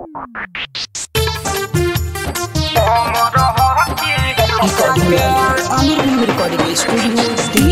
recording studio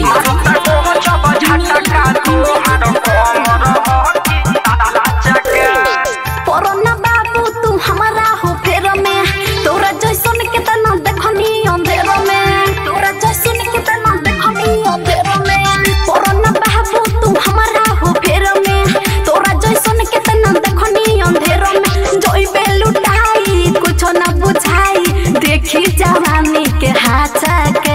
corona बाबू तू हमारा हो फेर में तोरा जैसन के तना देखनी अंधेर में तोरा जैसन के तना देखनी अंधेर में कोरोना बाबू तू हमारा हो फेर में तोरा जैसन के तना देखनी अंधेर में जोई पे लुटाई कुछ ना बुझाई देखी जवानी के हाथा के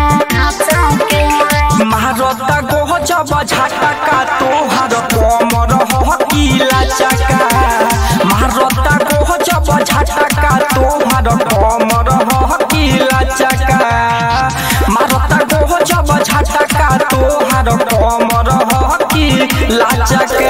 महारता गोह जब झटका तोहर कमर हकीला चका महारता गोह जब झटका तोहर कमर हकीला चका महारता गोह जब झटका तोहर कमर हकीला चका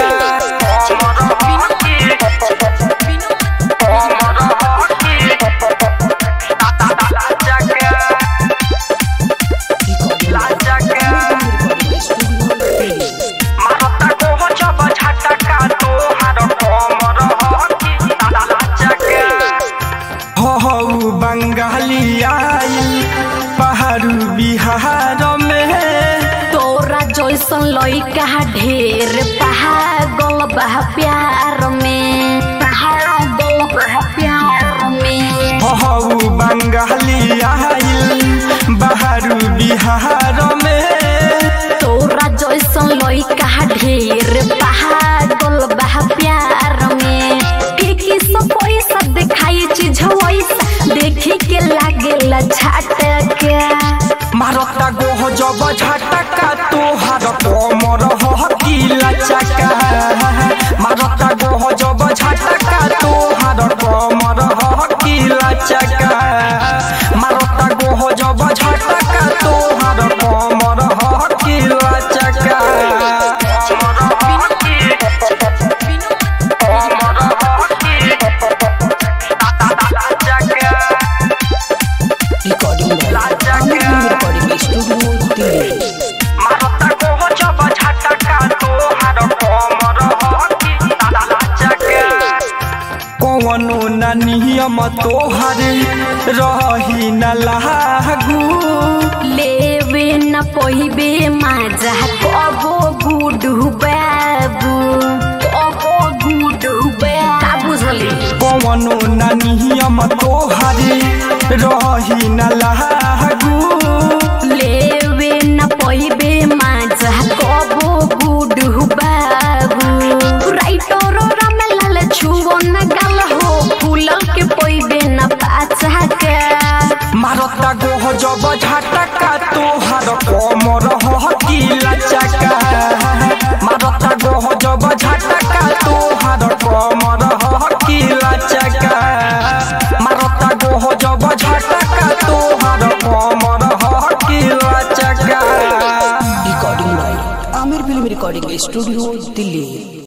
बंगालिया पहाड़ू बिहार में तोरा जैसन लइका ढेर पागल बा प्यार में पागल बा प्यार में हऊ बंगालिया पहाड़ू बिहार में तोरा जैसन लइका ढेर पागल बा प्यार में फेंकी सब पैसा दिखाई चीज वैसा देखी के लागेला झटका मारता गोह जब झटका तोहर कमर हकीला चका मारता गोह जब झटका तोहर कमर हकीला चका मारता गोह जब झटका तोहर कमर हकीला चका कौनो न नियम तोहर रही न लागू लेवे न पहिबे माजा कबो गुडू बाबू कबो गुडू का बुझली कौनो न नियम तोहर रही न लागू लेवे न पहिबे माजा कबो गुडू बाबू राइटर रमलाल छुओ न गल हो फूलल के पहिबे न पाचा के मारता गोह जब झटका तोहर कमर हकीला चका मारता गोह जब झटका तोहर कमर हकीला चका मारता गोह जब झटका तोहर कमर हकीला चका recording by Aamir film recording studio Delhi.